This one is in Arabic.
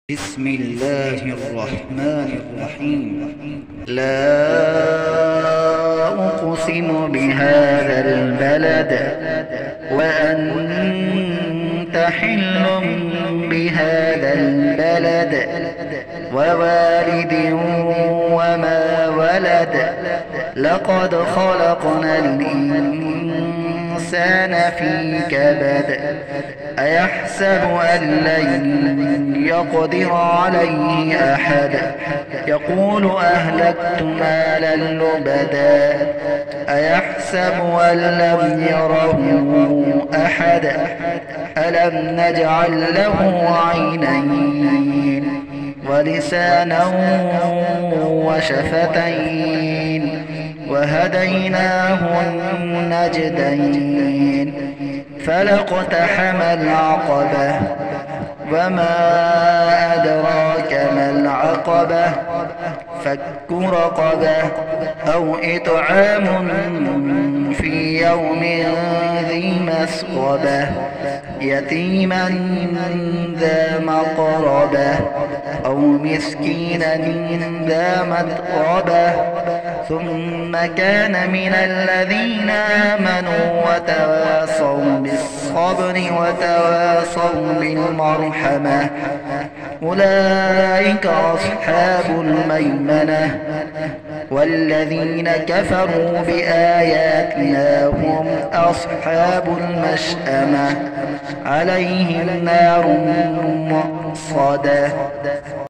بسم الله الرحمن الرحيم. لا أقسم بهذا البلد وأنت حل بهذا البلد ووالد وما ولد. لقد خلقنا الإنسان في كبد. أيحسب أن لن يقدر عليه أحد. يقول أهلكت مالا لبدا. أيحسب أن لم يره أحد. ألم نجعل له عينين ولسانا وشفتين وهديناه النجدين. فلاقتحم العقبة وما أدراك ما العقبة. فك رقبة أو إطعام في يوم ذي مسغبة يتيما ذا مقربة أو مسكينا ذا متربة. ثم كان من الذين آمنوا وتواصوا بالصبر وتواصوا بالمرحمة أولئك أصحاب الميمنة. والذين كفروا بآياتنا هم أصحاب المشأمة عليهم نار مؤصدة.